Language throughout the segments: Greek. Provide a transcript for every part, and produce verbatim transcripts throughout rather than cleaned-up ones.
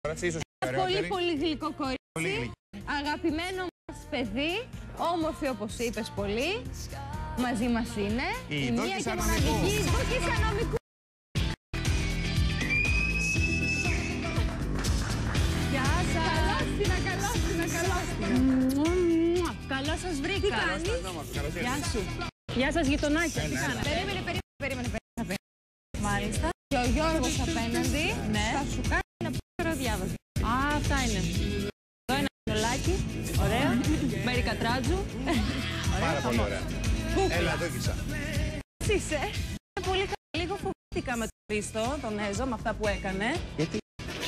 Πολύ πολύ γλυκό κορίτσι. Αγαπημένο μας παιδί. Όμορφη όπως είπες πολύ. Μαζί μας είναι. Η μία και μοναδική Δόκης Ανομικού. Γεια σας. Καλώς την, καλώς την, καλώς την. Καλώς σας βρήκα. Τι κάνεις? Γεια σου. Γεια σας γειτονάκια. Τι κάνεις? Περίμενε, περίμενε, περίμενε. Μάλιστα. Και ο Γιώργος απέναντι θα σου κάνει ένα πολύ διάβασμα. Α, αυτά είναι. Εδώ ένα πιολάκι. Ωραίο. Μερικά τράτζου. Πάρα πολύ ωραία. Έλα, Δόκησα. Είσαι. Πολύ καλά. Λίγο φοβήθηκα με τον Χρήστο, τον Έζο, με αυτά που έκανε. Γιατί?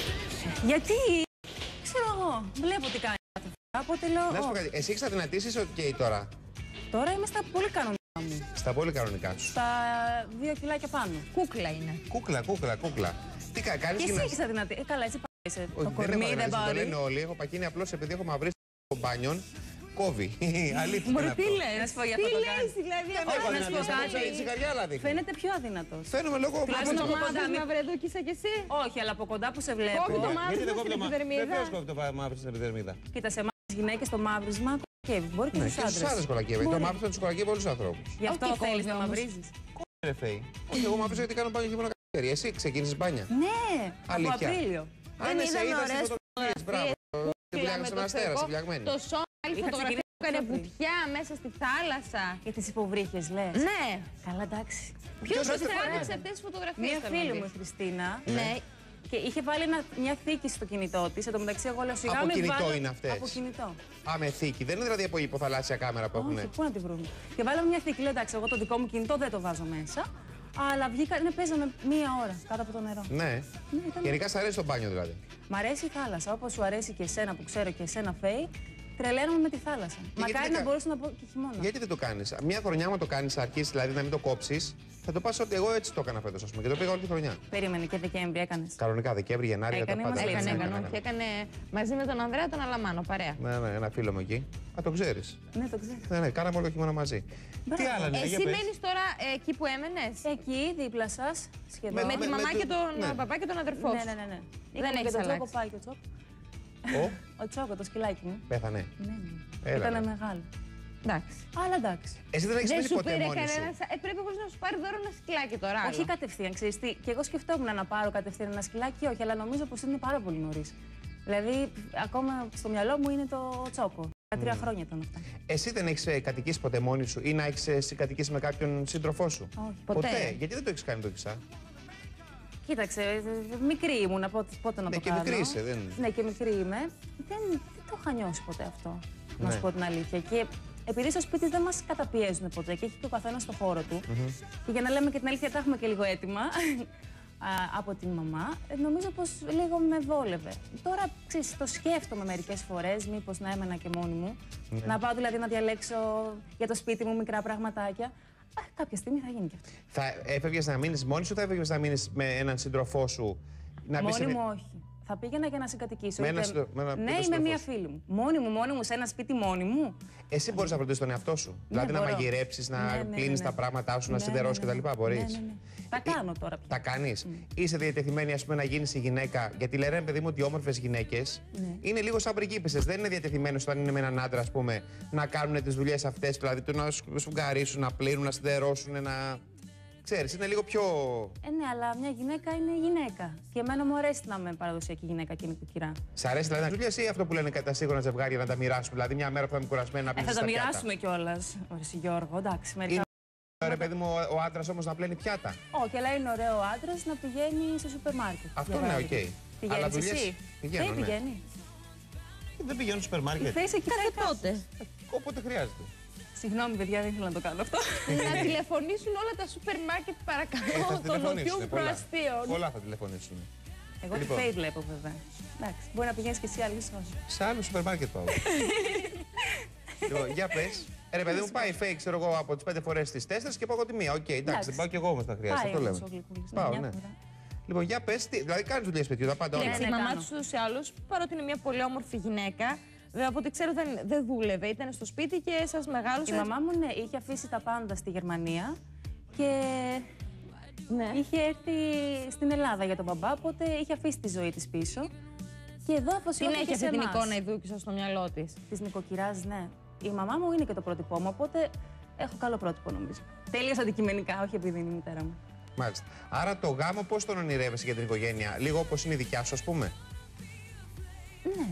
Γιατί, ξέρω εγώ, βλέπω τι κάνει κάθε φορά, οπότε λέω... Να σου πω κάτι, εσύ έχεις αδυνατήσεις, οκ τώρα. Τώρα είμαι στα πολύ κανονικά μου. Στα πολύ κανονικά σου. Στα δύο κιλάκια πάνω. Κούκλα είναι. Κούκλα, κούκλα, κούκλα. Τι κα, κάνεις και εσύ να... έχεις αδυνατή. Ε, καλά, εσύ πάρεις. Το κορμί δεν Το πάρει. λένε όλοι, έχω πακίνει απλώς επειδή έχω μαυρίσει το μπάνιον. Κόβει. Αλήθεια. Μωρέ, τι λες? Να σου πω για αυτό το κάνεις. Δηλαδή, Δεν έχω αδυνατήσεις, φαίνεται πιο αδυνατός. Φαίνομαι λόγω... από το μαύρισμα βρε Δόκησα κι εσύ. Όχι, αλλά από κοντά που σε βλέπω. Κόβει το μαύρισμα στην επιδερμίδα. Ποιος κόβει το μαύρισμα στην επιδερμίδα? Κοίτα, σε εμάς τις γυναίκες το μαύρισμα κολακεύει. Μπορεί και Ναι, στους και στους άντρες άντρες. κολακεύει. Το μαύρισμα τους κολακεύει όλους τους ανθρώπους. Γι' αυτό Όχι, θέλεις κόβει να όμως. μαυρίζεις. Ρε Φέη. Όχι, εγώ μαύρισα γιατί κάνω μπάνιο χειμώνα καλοκαίρι. Εσύ ξεκίνησες μπάνια? Ναι, από Αλήθεια. Απρίλιο. Αν Δεν σε είδαμε είδα στις ωραίες φωτογραφίες, μπράβο. Τη βλάγαμε στον αστέρα, στη βλαγμένη. Το σώμα, άλλη Είχα φωτογραφία που ξεκινήσει έκανε πιο πριν. βουτιά μέσα στη θάλασσα. Και τις υποβρύχες, λες. Ναι. Καλά, εντάξει. Ποιος Ποιος σε έφερε? τράβηξε αυτές τις φωτογραφίες? Μία θέλω φίλη να μου, η δεις. Χριστίνα, Ναι. και είχε βάλει ένα, μια θήκη στο κινητό της. Εν τω μεταξύ, εγώ λέω σιγά Από μην κινητό βάλω- είναι αυτές? Από κινητό. Α, με θήκη. Δεν είναι δηλαδή από υποθαλάσσια κάμερα που έχουν. Όχι, πού να τη βρούμε. Και βάλαμε μια θήκη. Λέω εντάξει, εγώ το δικό μου κινητό δεν το βάζω μέσα. Αλλά βγήκα, ναι, παίζαμε μία ώρα κάτω από το νερό. Ναι. Ναι, ήταν- Γενικά σ' αρέσει το μπάνιο δηλαδή. Μ' αρέσει η θάλασσα. Όπως σου αρέσει και εσένα που ξέρω και εσένα, Φέη, τρελαίνομαι με τη θάλασσα. Μακάρι γιατί να δεν μπορούσα να πω και χειμώνα. Γιατί δεν το κάνει? Μια χρονιά, άμα το κάνει, αρχίσει δηλαδή να μην το κόψει, θα το πα ότι εγώ έτσι το έκανα φέτος, α πούμε, και το πήγα όλη τη χρονιά. Περίμενε και Δεκέμβρη έκανες. Κανονικά, Δεκέμβρη, Γενάρη, για τα Έκανε, πάντα. μας Έκανε, Έκανε, έκανε, και έκανε μαζί με τον Ανδρέα τον Αλαμάνο, παρέα. Ναι, ναι, ένα φίλο μου εκεί. Α, το ξέρει. Ναι, το ξέρω. Ναι, ναι, κάναμε όλο το χειμώνα μαζί. Μπράβο. Τι άλλα είναι, Εσύ για πες. μένεις τώρα ε, εκεί που έμενες? Εκεί, δίπλα σας, σχεδόν. Με, με- τη με μαμά το- και τον ναι. παπά και τον αδερφό Ναι, σου. ναι, ναι, ναι. Δεν Είχαμε έχεις και τον Τσόκο, αλλάξει. πάει και ο Τσόκο. Ο, Ο Τσόκο, το σκυλάκι μου. πέθανε. Ναι, ναι. Έλα, Ήτανε ρε. μεγάλο. Εντάξει. Αλλά εντάξει. Εσύ δεν έχει Δεν μείνει σου ποτέ πήρε μόνη σου. κανένα. Ε, πρέπει όμως να σου πάρει δώρο ένα σκυλάκι τώρα. άλλο. Όχι κατευθείαν, ξέρεις τι. Και εγώ σκεφτόμουν να πάρω κατευθείαν ένα σκυλάκι, όχι, αλλά νομίζω πως είναι πάρα πολύ νωρίς. Δηλαδή, ακόμα στο μυαλό μου είναι το Τσόκο. Τρία χρόνια ήταν αυτά. Εσύ δεν έχει κατοικήσει ποτέ μόνη σου ή να έχει κατοικήσει με κάποιον σύντροφό σου? Όχι. Ποτέ. Γιατί δεν το έχει κάνει το εξά? Κοίταξε, ε, μικρή ήμουν, πότε, πότε να Ναι, το και κάνω. μικρή είσαι, δεν- Ναι, και μικρή είμαι. Δεν, δεν το είχα νιώσει ποτέ αυτό, να Ναι. σου πω την αλήθεια. Και επειδή στο σπίτι δεν μας καταπιέζουν ποτέ και έχει και ο καθένας στο χώρο του. Και για να λέμε και την αλήθεια, τα έχουμε και λίγο έτοιμα α, από την μαμά, ε, νομίζω πως λίγο με βόλευε. Τώρα, ξέρεις, το σκέφτομαι μερικές φορές, μήπως να έμενα και μόνη μου. Ναι. Να πάω δηλαδή να διαλέξω για το σπίτι μου μικρά πραγματάκια. Α, κάποια στιγμή θα γίνει και αυτό. Θα έφευγε να μείνει μόνη σου ή θα έφευγε να μείνει με έναν σύντροφό σου? Να πεις Μόνη σε- μου όχι. Θα πήγαινα για να συγκατοικήσω. Με είτε- ένα συντρο- με ένα- με ναι, το ή με σύντροφό μία σου. φίλη μου. Μόνη μου, μόνη μου, σε ένα σπίτι μόνη μου. Εσύ μπορεί να φροντίσει τον εαυτό σου. δηλαδή να μπορώ. μαγειρέψει, να Ναι, ναι, ναι, πλύνει ναι. τα πράγματά σου, να Ναι, σιδερώσει ναι, ναι. κτλ. Μπορεί. Ναι, ναι, ναι. Τα κάνω τώρα πια. Τα κάνει. Είσαι διατεθειμένη, ας πούμε, να γίνει η γυναίκα? Γιατί λένε, παιδί μου, ότι οι όμορφε γυναίκε Ναι. είναι λίγο σαν πριγκίπισσες. Δεν είναι διατεθειμένε όταν είναι με έναν άντρα, ας πούμε, να κάνουν τι δουλειέ αυτέ. Δηλαδή το να σφουγγαρίσουν, να πλύνουν, να σιδερώσουν, να. Ξέρεις, είναι λίγο πιο. Ε, ναι, αλλά μια γυναίκα είναι γυναίκα. Και εμένα μου αρέσει να είμαι παραδοσιακή γυναίκα και νοικοκυρά. Σ' αρέσει δηλαδή να δουλειές ή αυτό που λένε τα σύγχρονα ζευγάρια να τα μοιράσουμε? Δηλαδή μια μέρα που θα είμαι κουρασμένη να Ε, πλύνεις θα τα τα πιάτα. μοιράσουμε κιόλα. Ωραία, Γιώργο, εντάξει. Μερικά... Είναι ρε παιδί μου, ο, ο άντρα όμω να πλένει πιάτα. Όχι, αλλά είναι ωραίο ο άντρα να πηγαίνει στο σούπερ μάρκετ. Αυτό για ναι, οκ. παράδειγμα. Αλλά Πηγαίνεις δουλειές εσύ. πηγαίνω, Δεν ναι. πηγαίνει. Δεν πηγαίνω στο σούπερ Η μάρκετ. θέση εκεί Κάθε πέρα. πότε. Όποτε χρειάζεται. Συγγνώμη, παιδιά, δεν ήθελα να το κάνω αυτό. Να τηλεφωνήσουν όλα τα σούπερ μάρκετ, Ε, θα παρακαλώ, των τηλεφωνήσουν. νοτιών Πολλά. προαστίων. Πολλά θα τηλεφωνήσουν. Εγώ τη Λοιπόν. Φέη βλέπω βέβαια. Εντάξει, μπορεί να πηγαίνει και εσύ άλλε ώρε. Σε άλλο σούπερ μάρκετ πάω. Λοιπόν, για πε. Ε, ρε παιδί μου, πάει fake, ξέρω εγώ, από τι πέντε φορέ στι τέσσερι και πάω εγώ τη μία. Οκ, εντάξει, Εντάξει. δεν πάω κι εγώ όμω να χρειάζεται. Πάει Αυτό όμως λέμε. ο Γλυκούλης, Πάω, μια ναι. φορά. Λοιπόν, για πε, δηλαδή κάνει δουλειέ σπιτιού, τα πάντα όλα. Εντάξει, η ναι, μαμά κάνω. του ούτως ή άλλως, παρότι είναι μια πολύ όμορφη γυναίκα, βέβαια από ό,τι ξέρω δεν, δεν δούλευε, ήταν στο σπίτι και σας μεγάλωσε. Η μαμά μου, ναι, είχε αφήσει τα πάντα στη Γερμανία και Ναι. είχε έρθει στην Ελλάδα για τον μπαμπά, οπότε είχε αφήσει τη ζωή της πίσω Και εδώ αφοσιώθηκε. Την έχει αυτή την εικόνα η Δούκισσα στο μυαλό της. Της νοικοκυράς, ναι. Η μαμά μου είναι και το πρότυπό μου, οπότε έχω καλό πρότυπο νομίζω. Τελείως αντικειμενικά, όχι επειδή είναι η μητέρα μου. Μάλιστα. Άρα το γάμο πώς τον ονειρεύεσαι για την οικογένεια, λίγο όπως είναι η δικιά σου, ας πούμε. Ναι.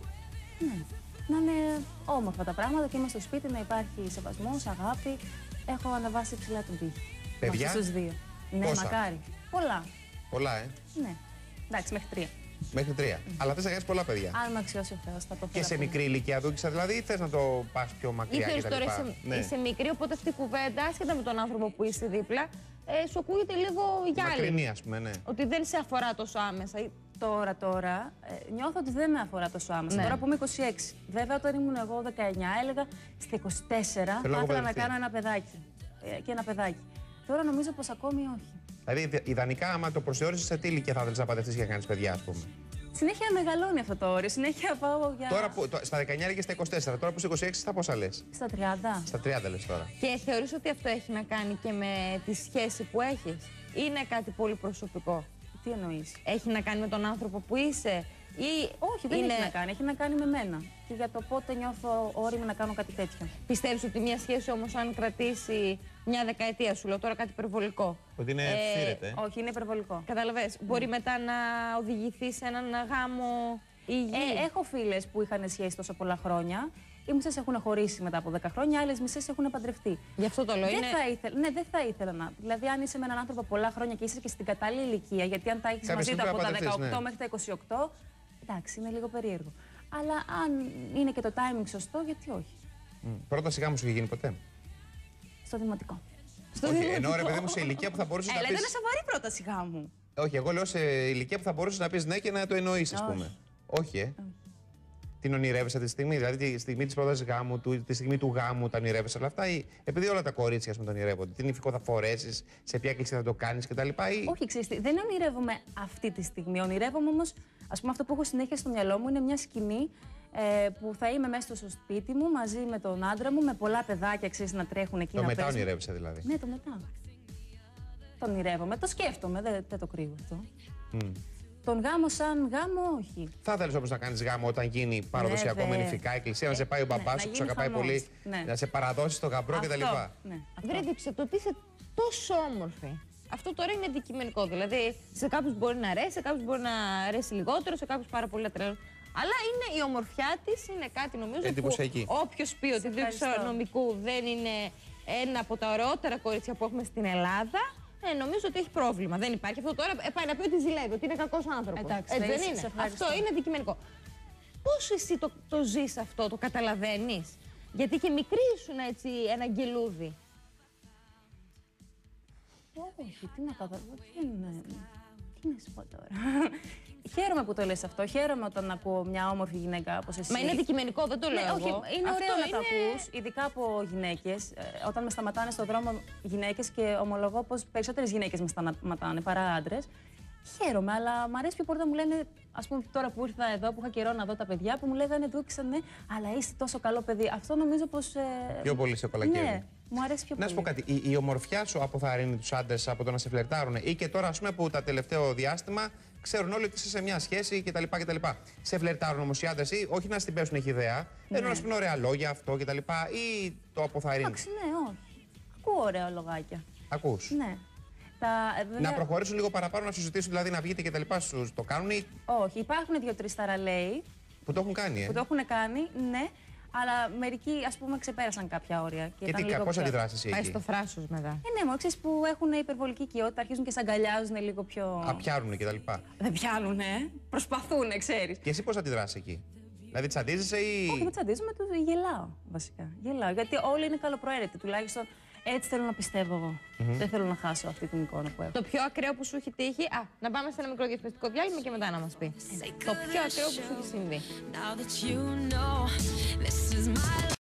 Ναι. Να είναι όμορφα τα πράγματα και είμαστε στο σπίτι, να υπάρχει σεβασμός, αγάπη. Έχω ανεβάσει ψηλά τον πύχη. Παιδιά. Στους δύο. Ναι, Πόσα? μακάρι. Πολλά. Πολλά, ε. Ναι. Εντάξει, μέχρι τρία. Μέχρι τρία. Mm. Αλλά θες να κάνεις πολλά παιδιά. Αν με αξιώσει ο Θεός, θα το Και σε μικρή ηλικία, Δούκισσα, δηλαδή, ή θες να το πας πιο μακριά Ήθελες κτλ. τώρα είσαι, Ναι. είσαι μικρή, οπότε αυτή η κουβέντα, άσχετα με τον άνθρωπο που είσαι δίπλα, ε, σου ακούγεται λίγο γυάλι. Μακρινή, ας πούμε, ναι. Ότι δεν σε αφορά τόσο άμεσα. Τώρα, τώρα, ε, νιώθω ότι δεν με αφορά τόσο άμεσα. Ναι. Τώρα που είμαι είκοσι έξι. Βέβαια, όταν ήμουν εγώ δεκαεννιά, έλεγα στα είκοσι τέσσερα Θέλω θα να ήθελα να παντρευτεί. κάνω ένα παιδάκι. Ε, και ένα παιδάκι. Τώρα νομίζω πως ακόμη όχι. Δηλαδή, ιδανικά, άμα το προσδιορίσεις, σε τι ηλικία θα ήθελες να παντρευτείς για να κάνεις παιδιά, ας πούμε. Συνέχεια μεγαλώνει αυτό το όριο. Συνέχεια πάω για. Τώρα που, το, στα δεκαεννιά και στα είκοσι τέσσερα, τώρα που είσαι είκοσι έξι, στα πόσα λες. Στα τριάντα. Στα τριάντα λες τώρα. Και θεωρείς ότι αυτό έχει να κάνει και με τη σχέση που έχεις, είναι κάτι πολύ προσωπικό? Τι εννοείς? Έχει να κάνει με τον άνθρωπο που είσαι, ή Όχι, δεν είναι... έχει να κάνει. Έχει να κάνει με μένα. Και για το πότε νιώθω όριμη να κάνω κάτι τέτοιο. Πιστεύεις ότι μια σχέση όμως, αν κρατήσει μια δεκαετία, σου λέω τώρα κάτι υπερβολικό. Ότι είναι Ε, φύρεται. Όχι, είναι υπερβολικό. Καταλαβες, μπορεί μετά να οδηγηθεί σε έναν γάμο υγιή. Ε, έχω φίλες που είχαν σχέση τόσο πολλά χρόνια. Οι μισές έχουν χωρίσει μετά από δέκα χρόνια, άλλες μισές έχουν παντρευτεί. Γι' αυτό το λέω. Δεν Είναι... θα ήθελα, ναι, δεν θα ήθελα να. Δηλαδή, αν είσαι με έναν άνθρωπο πολλά χρόνια και είσαι και στην κατάλληλη ηλικία, γιατί αν τα έχει Κάποια μαζί του στιγμή από τα πρέπει να δεκαοκτώ παντρευτείς, ναι. μέχρι τα είκοσι οκτώ, εντάξει, είναι λίγο περίεργο. Αλλά αν είναι και το timing σωστό, γιατί όχι. Mm. Πρόταση γάμου σου είχε γίνει ποτέ? Στο δημοτικό. Στο Όχι, δημοτικό. ενώ ρε παιδί μου σε ηλικία που θα μπορούσε να Έλα, πει. ήταν σοβαρή πρόταση γάμου. Όχι, εγώ λέω σε ηλικία που θα μπορούσε να πει ναι και να το εννοήσει, α Όχι. πούμε. Όχι, ε. Την ονειρεύεσαι τη στιγμή, δηλαδή τη στιγμή τη πρόταση γάμου, του, τη στιγμή του γάμου, τα ονειρεύεσαι όλα αυτά, ή επειδή όλα τα κορίτσια σου τα ονειρεύονται, τι νηφικό θα φορέσει, σε ποια κλίση θα το κάνει κτλ. Ή... Όχι, ξέρεις τι, δεν ονειρεύομαι αυτή τη στιγμή. Ονειρεύομαι όμως, ας πούμε, αυτό που έχω συνέχεια στο μυαλό μου είναι μια σκηνή ε, που θα είμαι μέσα στο σπίτι μου μαζί με τον άντρα μου, με πολλά παιδάκια, ξέρεις, να τρέχουν εκεί Το να μετά παίζουν. ονειρεύεσαι δηλαδή. Ναι, το μετά. Το ονειρεύομαι, το σκέφτομαι, δεν, δεν το κρύβω αυτό. Mm. Τον γάμο σαν γάμο, όχι. Θα ήθελε όμω να κάνει γάμο όταν γίνει παραδοσιακό Ναι, με δε. νηφικά εκκλησία, να Ε, σε πάει ο ναι, μπαμπά να σου που σε γίνει αγαπάει χαμός. πολύ, Ναι. να σε παραδώσει το γαμπρό κτλ. Αυτό, ναι, αυτό. Βρε Δούκισσα, το ότι είσαι τόσο όμορφη. Αυτό τώρα είναι αντικειμενικό. Δηλαδή, σε κάποιους μπορεί να αρέσει, σε κάποιους μπορεί να αρέσει λιγότερο, σε κάποιους πάρα πολύ να τρελαίνουν. Αλλά είναι, η ομορφιά της είναι κάτι νομίζω εντυπωσιακή. που όποιος πει ότι η Δούκισσα ευχαριστώ. Νομικού δεν είναι ένα από τα ωραιότερα κορίτσια που έχουμε στην Ελλάδα, ε, νομίζω ότι έχει πρόβλημα. Δεν υπάρχει. Αυτό τώρα ε, πάει να πει ότι ζηλεύει, ότι είναι κακός άνθρωπος. Εντάξει, Έτσι σε- δεν είναι? σε ευχαριστώ. Αυτό είναι αντικειμενικό. Πώς εσύ το, το ζεις αυτό, το καταλαβαίνεις? Γιατί και μικρή ήσουν έτσι ένα αγγελούδι. Όχι, τι να καταλάβω, τι είναι. Τι να σου πω τώρα. Χαίρομαι που το λες αυτό. Χαίρομαι όταν ακούω μια όμορφη γυναίκα όπως εσύ. Μα είναι αντικειμενικό, δεν το λέω Ναι, εγώ. όχι, είναι Αυτό ωραίο να είναι... τα ακούς, ειδικά από γυναίκες. Ε, όταν με σταματάνε στον δρόμο γυναίκες και ομολογώ πως περισσότερες γυναίκες με σταματάνε παρά άντρες. Χαίρομαι, αλλά μου αρέσει πιο πολύ να μου λένε, ας πούμε τώρα που ήρθα εδώ, που είχα καιρό να δω τα παιδιά, που μου λέγανε Δούκισσα, ναι, αλλά είστε τόσο καλό παιδί. Αυτό νομίζω πως. Ε, Πιο πολύ σε κολακεύει. Ναι, μου αρέσει πιο Να πολύ. σου πω κάτι, η, η ομορφιά σου αποθαρρύνει του άντρε από το να σε φλερτάρουν, ή και τώρα, α πούμε, που τα τελευταίο διάστημα ξέρουν όλοι ότι είσαι σε μια σχέση κτλ. κτλ. Σε φλερτάρουν όμω οι άντρε, ή όχι να στην πέσουν ιδέα, Ναι. ενώ να σου πούνε ωραία λόγια αυτό κτλ. Ή το αποθαρρύνει. Εντάξει, ναι, όχι. Ακούω ωραία λογάκια. Ακούς. Ναι. Τα, ε, βέβαια, Να προχωρήσουν λίγο παραπάνω, να συζητήσουν, δηλαδή να βγείτε κτλ. Σου το κάνουν ή Όχι, υπάρχουν δύο-τρει ταραλέοι που το έχουν κάνει, ε. που το έχουν κάνει, ναι, αλλά μερικοί ας πούμε ξεπέρασαν κάποια όρια. Και, Και ήταν τι, λίγο πώς πιο... αντιδράσεις εσύ Πάει εκεί? στο θράσος μετά. Ε, ναι, μόνο ξέρεις που έχουν υπερβολική οικειότητα, αρχίζουν και σ' αγκαλιάζουν λίγο πιο. Απιάρουν κτλ. Δεν πιάνουνε. Προσπαθούνε, ξέρεις. Και εσύ πώς αντιδράσεις εκεί? Δηλαδή τσαντίζεσαι ή. Όχι, δεν τσαντίζομαι, του γελάω βασικά. Γελάω. Γιατί όλοι είναι καλοπροαίρετοι. Τουλάχιστον έτσι θέλω να πιστεύω εγώ. Δεν θέλω να χάσω αυτή την εικόνα που έχω. Το πιο ακραίο που σου έχει τύχει. Α, να πάμε σε ένα μικρό διαφημιστικό διάλειμμα και μετά να μας πει. Το πιο ακραίο που σου έχει συμβεί. Now that you know this is my